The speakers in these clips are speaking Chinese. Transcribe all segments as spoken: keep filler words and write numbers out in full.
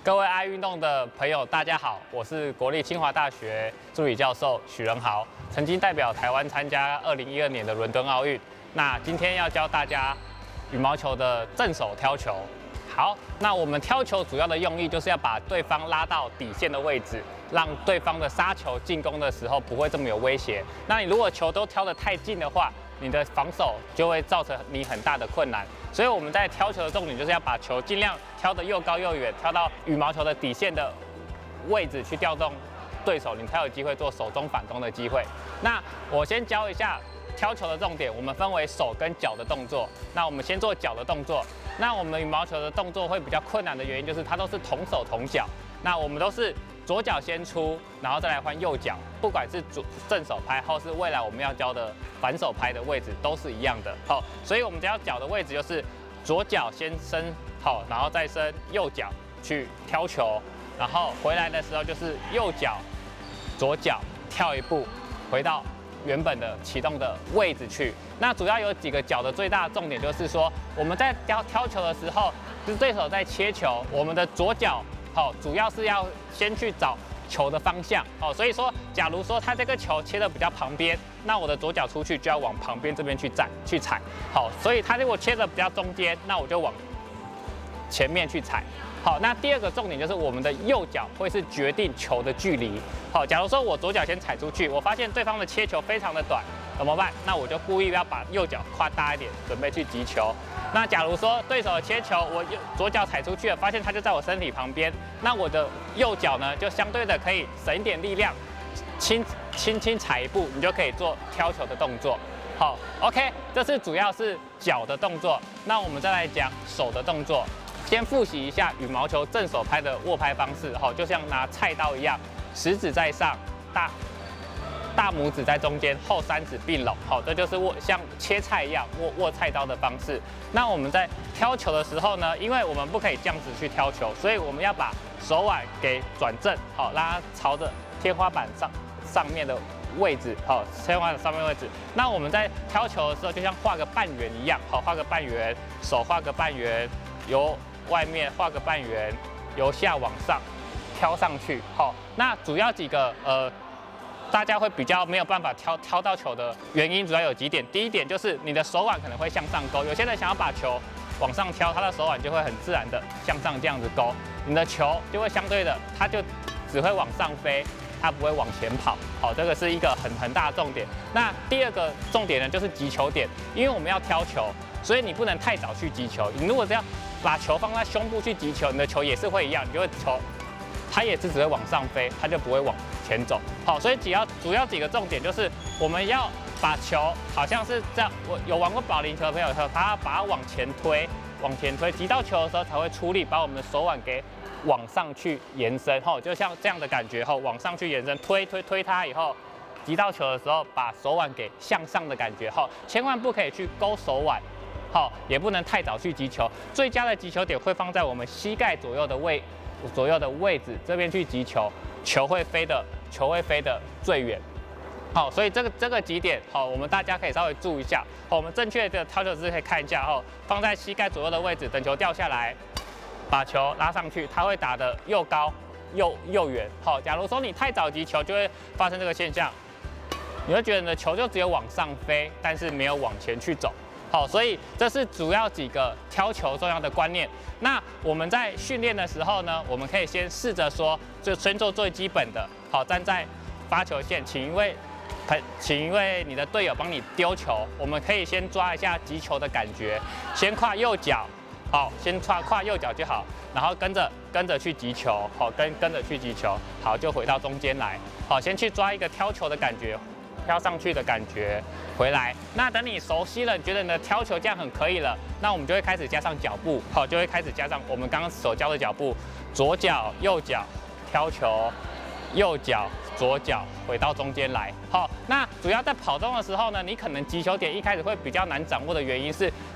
各位爱运动的朋友，大家好，我是国立清华大学助理教授许仁豪，曾经代表台湾参加二零一二年的伦敦奥运。那今天要教大家羽毛球的正手挑球。好，那我们挑球主要的用意就是要把对方拉到底线的位置，让对方的杀球进攻的时候不会这么有威胁。那你如果球都挑得太近的话，你的防守就会造成你很大的困难。所以我们在挑球的重点就是要把球尽量挑得又高又远，挑到羽毛球的底线的位置去调动对手，你才有机会做手中反攻的机会。那我先教一下挑球的重点，我们分为手跟脚的动作。那我们先做脚的动作。那我们羽毛球的动作会比较困难的原因就是它都是同手同脚。那我们都是左脚先出，然后再来换右脚，不管是左正手拍，或是未来我们要教的反手拍的位置都是一样的。好，所以我们只要脚的位置就是左脚先伸好，然后再伸右脚去挑球，然后回来的时候就是右脚、左脚跳一步，回到原本的启动的位置去。那主要有几个脚的最大的重点就是说，我们在挑挑球的时候，就是对手在切球，我们的左脚好，主要是要先去找球的方向哦。所以说，假如说他这个球切的比较旁边，那我的左脚出去就要往旁边这边去站去踩。好，所以他如果切的比较中间，那我就往前面去踩。好，那第二个重点就是我们的右脚会是决定球的距离。好，假如说我左脚先踩出去，我发现对方的切球非常的短，怎么办？那我就故意要把右脚跨大一点，准备去击球。那假如说对手的切球，我右左脚踩出去了，发现他就在我身体旁边，那我的右脚呢，就相对的可以省一点力量，轻轻轻踩一步，你就可以做挑球的动作。好 ，OK， 这是主要是脚的动作。那我们再来讲手的动作。先复习一下羽毛球正手拍的握拍方式，哈，就像拿菜刀一样，食指在上，大大拇指在中间，后三指并拢，好，这就是握像切菜一样握握菜刀的方式。那我们在挑球的时候呢，因为我们不可以这样子去挑球，所以我们要把手腕给转正，好，让它朝着天花板上上面的位置，好，天花板上面位置。那我们在挑球的时候，就像画个半圆一样，好，画个半圆，手画个半圆，由外面画个半圆，由下往上挑上去。好，那主要几个呃，大家会比较没有办法挑挑到球的原因，主要有几点。第一点就是你的手腕可能会向上勾，有些人想要把球往上挑，他的手腕就会很自然的向上这样子勾，你的球就会相对的，它就只会往上飞，它不会往前跑。好，这个是一个很很大的重点。那第二个重点呢，就是击球点，因为我们要挑球，所以你不能太早去击球。你如果这样把球放在胸部去击球，你的球也是会一样，你就会球，它也是只会往上飞，它就不会往前走。好，所以主要主要几个重点就是我们要把球好像是这样，我有玩过保龄球的朋友，他把它往前推，往前推，击到球的时候才会出力，把我们的手腕给往上去延伸。吼，就像这样的感觉，吼，往上去延伸，推推推它以后，击到球的时候，把手腕给向上的感觉。吼，千万不可以去勾手腕。好，也不能太早去击球。最佳的击球点会放在我们膝盖左右的位左右的位置这边去击球，球会飞的，球会飞的最远。好，所以这个这个几点，好，我们大家可以稍微注意一下。好，我们正确的挑球姿势可以看一下，哦，放在膝盖左右的位置，等球掉下来，把球拉上去，它会打得又高又又远。好，假如说你太早击球，就会发生这个现象，你会觉得你的球就只有往上飞，但是没有往前去走。好，所以这是主要几个挑球重要的观念。那我们在训练的时候呢，我们可以先试着说，就先做最基本的。好，站在发球线，请一位，请一位你的队友帮你丢球。我们可以先抓一下击球的感觉，先跨右脚，好，先跨跨右脚就好，然后跟着跟着去击球，好，跟跟着去击球，好，就回到中间来，好，先去抓一个挑球的感觉。挑上去的感觉，回来。那等你熟悉了，你觉得你的挑球这样很可以了，那我们就会开始加上脚步，好，就会开始加上我们刚刚所教的脚步，左脚、右脚挑球，右脚、左脚回到中间来。好，那主要在跑动的时候呢，你可能击球点一开始会比较难掌握的原因是，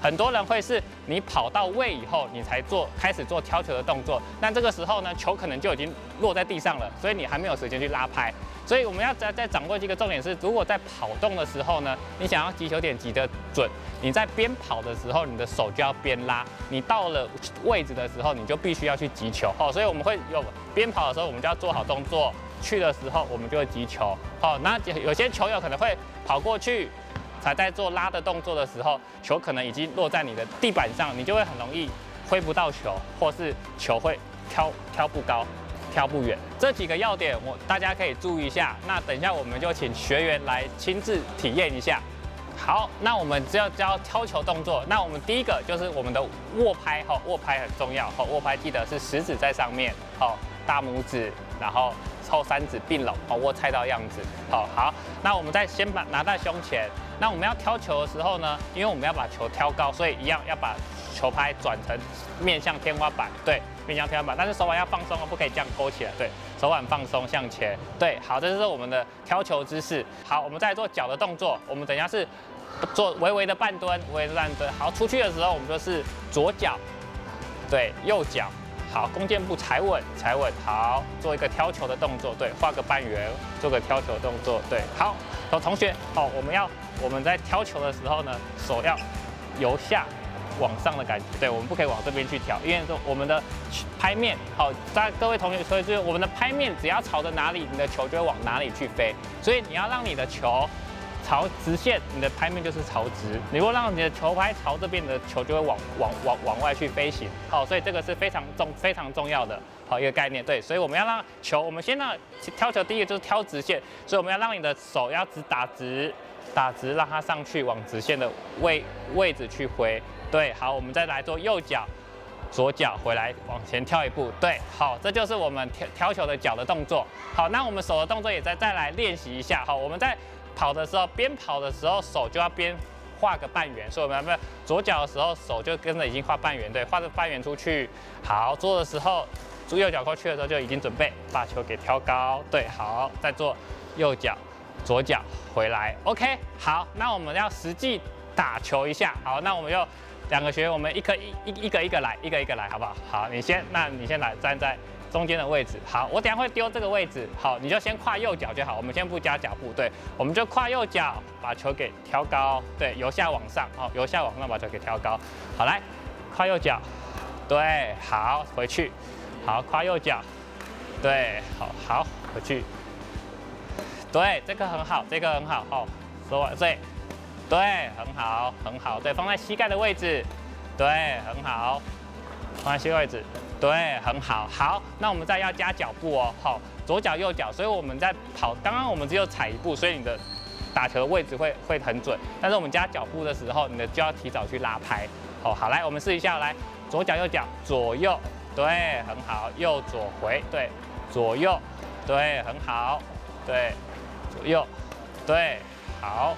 很多人会是你跑到位以后，你才做开始做挑球的动作，那这个时候呢，球可能就已经落在地上了，所以你还没有时间去拉拍。所以我们要再再掌握一个重点是，如果在跑动的时候呢，你想要击球点击得准，你在边跑的时候，你的手就要边拉，你到了位置的时候，你就必须要去击球。哦，所以我们会有边跑的时候，我们就要做好动作。去的时候，我们就会击球。好，那有些球友可能会跑过去，才在做拉的动作的时候，球可能已经落在你的地板上，你就会很容易挥不到球，或是球会挑挑不高、挑不远。这几个要点，我大家可以注意一下。那等一下我们就请学员来亲自体验一下。好，那我们只要教挑球动作。那我们第一个就是我们的握拍，哈，握拍很重要，哈，握拍记得是食指在上面，好，大拇指，然后后三指并拢，好，握菜刀样子，好好。那我们再先把拿在胸前。那我们要挑球的时候呢，因为我们要把球挑高，所以一样要把球拍转成面向天花板，对，面向天花板。但是手腕要放松哦，不可以这样勾起来，对，手腕放松向前，对，好，这就是我们的挑球姿势。好，我们再来做脚的动作，我们等一下是做微微的半蹲，微微的半蹲。好，出去的时候我们就是左脚，对，右脚。好，弓箭步踩稳，踩稳，好，做一个挑球的动作，对，画个半圆，做个挑球动作，对，好，有同学，好，我们要我们在挑球的时候呢，手要由下往上的感觉，对，我们不可以往这边去挑，因为说我们的拍面，好，大家各位同学所以注意，我们的拍面只要朝着哪里，你的球就会往哪里去飞，所以你要让你的球朝直线，你的拍面就是朝直。你如果让你的球拍朝这边，你的球就会往往往往外去飞行。好，所以这个是非常重非常重要的好一个概念。对，所以我们要让球，我们先让挑球，第一个就是挑直线，所以我们要让你的手要直打直，打直让它上去往直线的位位置去挥。对，好，我们再来做右脚。左脚回来往前跳一步，对，好，这就是我们挑挑球的脚的动作。好，那我们手的动作也再再来练习一下。好，我们在跑的时候，边跑的时候手就要边画个半圆，所以我们要不要左脚的时候手就跟着已经画半圆，对，画着半圆出去。好，做的时候，右脚过去的时候就已经准备把球给挑高，对，好，再做右脚、左脚回来 ，OK， 好，那我们要实际打球一下。好，那我们就。两个学员，我们一颗一一一个一个来，一个一个来，好不好？好，你先，那你先来站在中间的位置。好，我等下会丢这个位置，好，你就先跨右脚就好。我们先不加脚步，对，我们就跨右脚，把球给挑高，对，由下往上，好，由下往上把球给挑高。好，来，跨右脚，对，好，回去，好，跨右脚，对，好，好，回去，对，这个很好，这个很好，好，手腕，对。对，很好，很好。对，放在膝盖的位置，对，很好。放在膝盖位置，对，很好。好，那我们再要加脚步哦。好，左脚右脚，所以我们在跑，刚刚我们只有踩一步，所以你的打球的位置会会很准。但是我们加脚步的时候，你的就要提早去拉拍。好，好，来，我们试一下，来，左脚右脚，左右，对，很好。右左回，对，左右，对，很好。对，左右，对，好。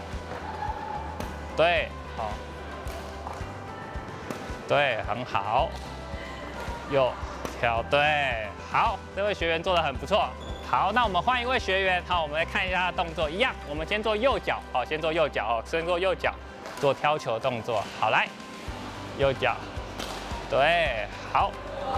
对，好，对，很好，右挑，对，好，这位学员做得很不错。好，那我们换一位学员，好，我们来看一下他的动作，一样，我们先做右脚，好，先做右脚哦，先做右脚，做挑球动作，好，来，右脚，对，好，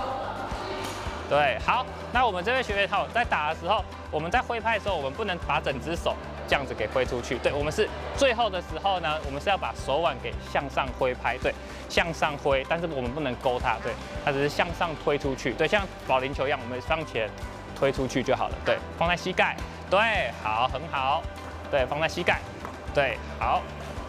对，好，那我们这位学员，好，在打的时候，我们在挥拍的时候，我们不能把整只手。这样子给挥出去，对，我们是最后的时候呢，我们是要把手腕给向上挥拍，对，向上挥，但是我们不能勾它，对，它只是向上推出去，对，像保龄球一样，我们向前推出去就好了，对，放在膝盖，对，好，很好，对，放在膝盖，对，好，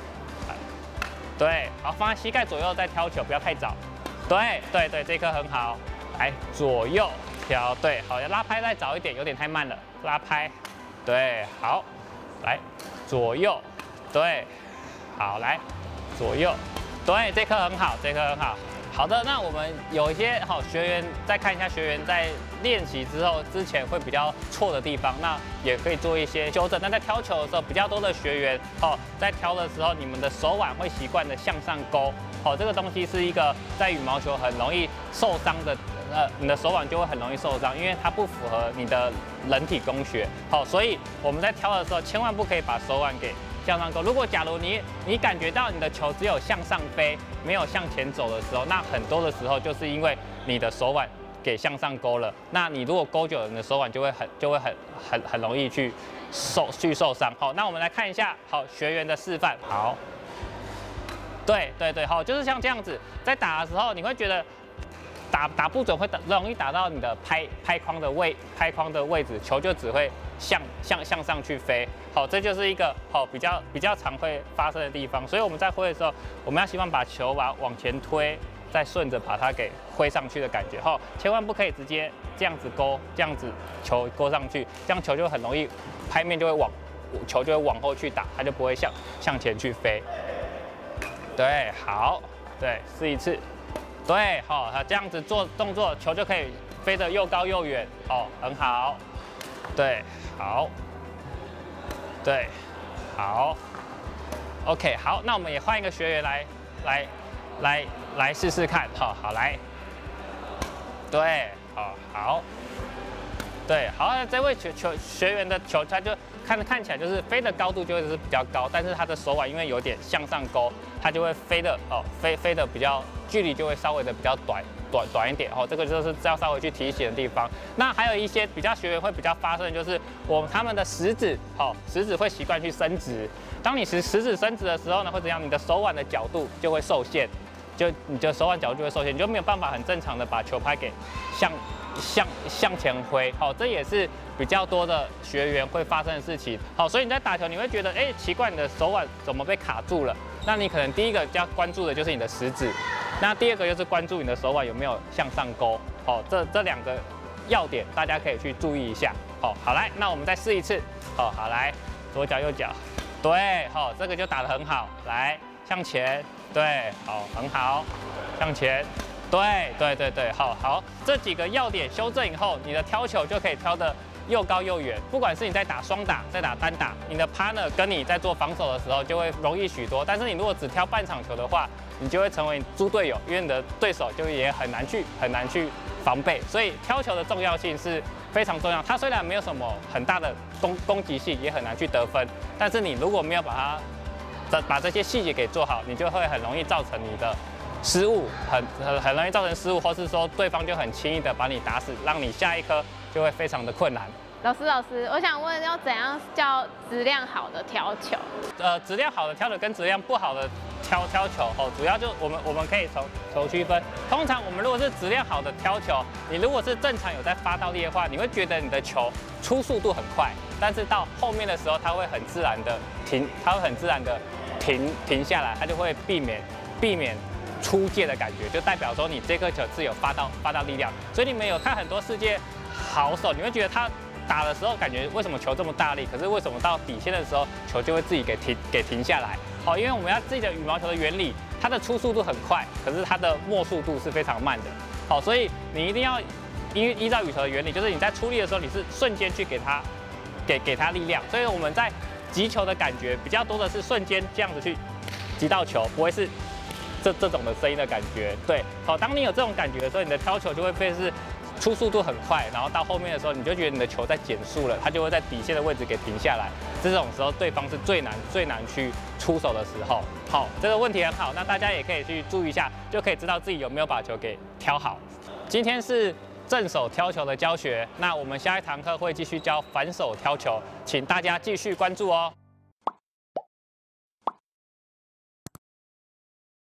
对，好，放在膝盖左右再挑球，不要太早，对，对对，这颗很好，来左右挑，对，好，要拉拍再早一点，有点太慢了，拉拍，对，好。来，左右，对，好，来，左右，对，这颗很好，这颗很好。好的，那我们有一些好学员，再看一下学员在练习之后之前会比较错的地方，那也可以做一些修正。那在挑球的时候，比较多的学员，哦，在挑的时候，你们的手腕会习惯的向上勾，哦，这个东西是一个在羽毛球很容易受伤的。呃，你的手腕就会很容易受伤，因为它不符合你的人体工学。好，所以我们在挑的时候，千万不可以把手腕给向上勾。如果假如你你感觉到你的球只有向上飞，没有向前走的时候，那很多的时候就是因为你的手腕给向上勾了。那你如果勾久了，你的手腕就会很就会很很很容易去受去受伤。好，那我们来看一下好学员的示范。好，对对对，好，就是像这样子，在打的时候你会觉得。打打不准会打容易打到你的拍拍框的位拍框的位置，球就只会向向向上去飞。好，这就是一个好比较比较常会发生的地方。所以我们在挥的时候，我们要希望把球把往前推，再顺着把它给挥上去的感觉。好，千万不可以直接这样子勾，这样子球勾上去，这样球就很容易拍面就会往球就会往后去打，它就不会向向前去飞。对，好，对，试一次。对，好、哦，他这样子做动作，球就可以飞得又高又远，哦，很好。对，好，对，好 ，OK， 好，那我们也换一个学员来，来，来，来试试看，好、哦，好，来，对，好、哦，好，对，好，这位球球学员的球，他就看看起来就是飞的高度就会是比较高，但是他的手腕因为有点向上勾，他就会飞的哦，飞飞的比较。距离就会稍微的比较短短短一点哦，这个就是要稍微去提醒的地方。那还有一些比较学员会比较发生的就是我他们的食指，好、哦，食指会习惯去伸直。当你食食指伸直的时候呢，会怎样？你的手腕的角度就会受限，就你的手腕角度就会受限，你就没有办法很正常的把球拍给向向向前挥。好、哦，这也是比较多的学员会发生的事情。好、哦，所以你在打球你会觉得，哎，奇怪，你的手腕怎么被卡住了？那你可能第一个要关注的就是你的食指。那第二个就是关注你的手腕有没有向上勾，好、哦，这这两个要点大家可以去注意一下。好、哦，好来，那我们再试一次。好、哦，好来，左脚右脚，对，好、哦，这个就打得很好。来，向前，对，好，很好，向前，对，对对对，好好，这几个要点修正以后，你的挑球就可以挑得又高又远。不管是你在打双打，在打单打，你的 partner 跟你在做防守的时候就会容易许多。但是你如果只挑半场球的话，你就会成为猪队友，因为你的对手就也很难去很难去防备。所以挑球的重要性是非常重要。它虽然没有什么很大的攻攻击性，也很难去得分，但是你如果没有把它把这些细节给做好，你就会很容易造成你的失误，很很很容易造成失误，或是说对方就很轻易的把你打死，让你下一颗就会非常的困难。 老师，老师，我想问，要怎样叫质量好的挑球？ 呃，质量好的挑球跟质量不好的挑挑球哦，主要就我们我们可以从从区分。通常我们如果是质量好的挑球，你如果是正常有在发到力的话，你会觉得你的球出速度很快，但是到后面的时候，它会很自然的停，它会很自然的停停下来，它就会避免避免出界的感觉，就代表说你这颗球是有发到发到力量。所以你们有看很多世界好手，你会觉得他打的时候感觉为什么球这么大力，可是为什么到底线的时候球就会自己给停给停下来？好，因为我们要自己的羽毛球的原理，它的出速度很快，可是它的没速度是非常慢的。好，所以你一定要依依照羽球的原理，就是你在出力的时候，你是瞬间去给它给给它力量。所以我们在击球的感觉比较多的是瞬间这样子去击到球，不会是这这种的声音的感觉。对，好，当你有这种感觉的时候，你的挑球就会变是出速度很快，然后到后面的时候，你就觉得你的球在减速了，它就会在底线的位置给停下来。这种时候，对方是最难最难去出手的时候。好，这个问题很好，那大家也可以去注意一下，就可以知道自己有没有把球给挑好。今天是正手挑球的教学，那我们下一堂课会继续教反手挑球，请大家继续关注哦。